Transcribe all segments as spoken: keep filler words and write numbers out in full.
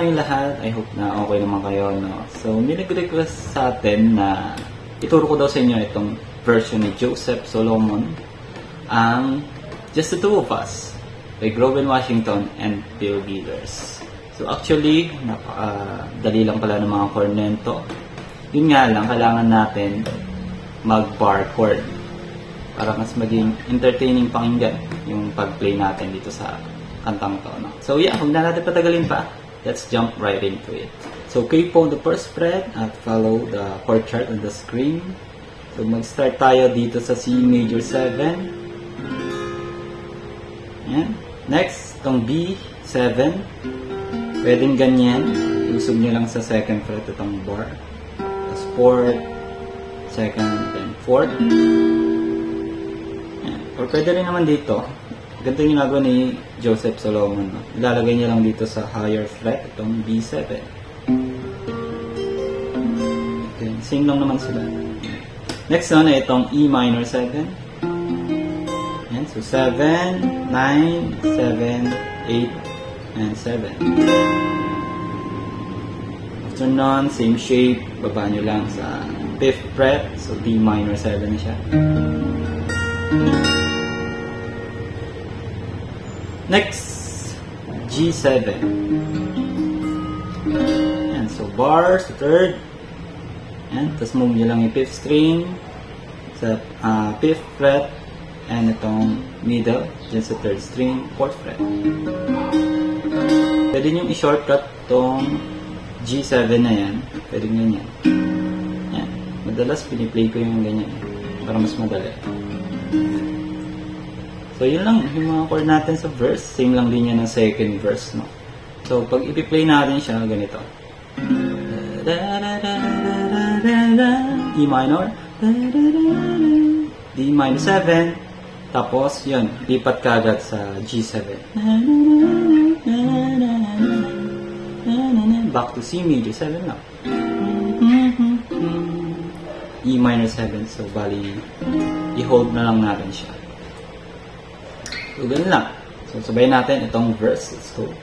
kayong lahat? I hope na okay naman kayo, no? So, nilag-request sa atin na ituro ko daw sa inyo itong version ni Joseph Solomon, ang Just the Two of Us by Grover Washington and Bill Withers. So, actually, napaka-dali lang pala ng mga chord nito. Yun nga lang, kailangan natin mag-bar chord para mas maging entertaining pakinggan yung pag-play natin dito sa kantang to, no? So yeah, huwag na natin patagalin pa. Let's jump right into it. So click on the first fret at follow the chord chart on the screen. So mag-start tayo dito sa C major seven. Ayan. Next, itong B seven. Pwedeng ganyan. Usog nyo lang sa second fret itong bar. Tapos fourth, second, then fourth. Ayan. Or pwede rin naman dito. Ganito yung ginagawa ni Joseph Solomon, no? Ilalagay niya lang dito sa higher fret itong B seven. Okay, same lang naman sila. Next one ay itong E minor seven. Ayan, so seven, nine, seven, eight, and seven. After nun, same shape, baba nyo lang sa fifth fret, so D minor seven na siya. Next, G seven. And so bar sa third. And tapos move nyo lang yung fifth string sa uh, fifth fret and itong middle dyan sa third string, fourth fret. Pwede nyo i-shortcut itong G seven na yan. Pwede nyo yan. Yan. Madalas piniplay ko yung ganyan para mas madali. So, yun lang, yung mga chord natin sa verse. Same lang din yan ng second verse, no? So, pag ipi-play natin siya, ganito. E minor. D minor seven. Tapos, yun, lipat ka agad sa G seven. Back to C major seven na. E minor seven. So, bali, i-hold na lang natin siya. So, ganun lang. So, sabayin natin itong verse. Let's go.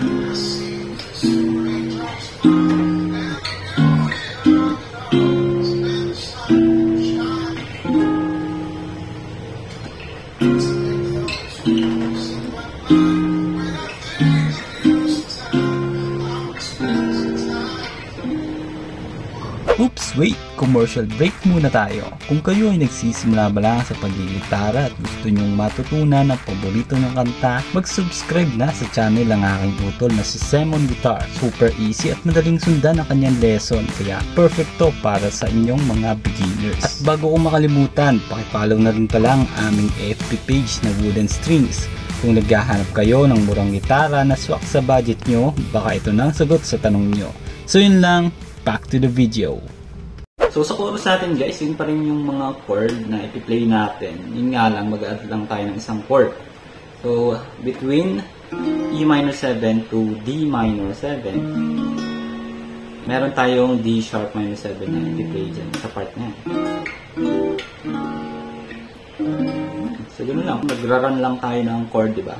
Oops, wait! Commercial break muna tayo. Kung kayo ay nagsisimula ba lang sa paggigitara at gusto nyong matutunan ang paborito ng kanta, mag-subscribe na sa channel ng aking utol na si Semon Guitar. Super easy at madaling sundan ang kanyang lesson, kaya perfecto para sa inyong mga beginners. At bago ko makalimutan, pakifollow na rin pala ang aming F B page na Wooden Strings. Kung naghahanap kayo ng murang gitara na swak sa budget nyo, baka ito na ang sagot sa tanong nyo. So yun lang, back to the video. So sa chorus natin guys, yun pa rin yung mga chord na ipi-play natin. Yun nga lang, mag-add lang tayo ng isang chord. So between E minor seven to D minor seven, meron tayong D sharp minor seven na ipi-play dyan sa part na yan. So ganoon lang, magra-run lang tayo ng chord, diba?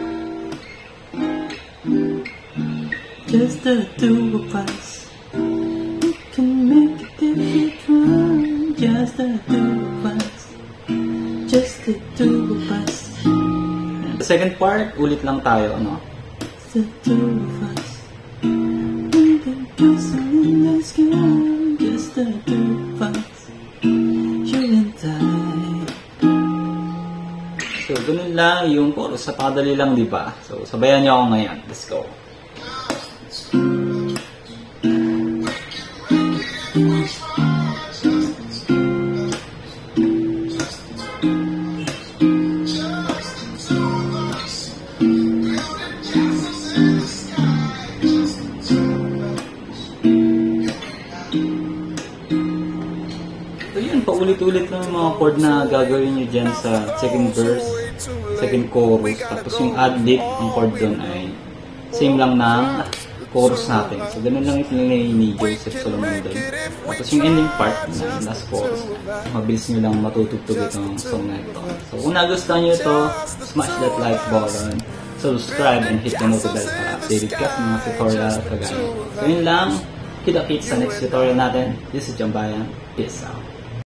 Just the two of us can make a difference. Just the two of us. Just the two of us. The second part, ulit lang tayo, ano? Just the two of us. We can do something that's good. Just the two of us. You and I. So, ganun lang yung chorus. Sa padali lang, di ba? So, sabayan niyo ako ngayon. Let's go. Paulit-ulit lang yung mga chord na gagawin nyo dyan sa second verse, second chorus. Tapos yung ad-lib, ang chord doon ay same lang ng chorus natin. So, ganun lang yung pinilay ni Joseph Solomon doon. Tapos yung ending part na last chorus, mabilis nyo lang matutugtog itong song na ito. So, kung nagustuhan nyo ito, smash that like button, subscribe and hit the notification para updated ka sa mga tutorial kagaya. So yun lang, kita-kits sa next tutorial natin. This is Jambayan. Peace out.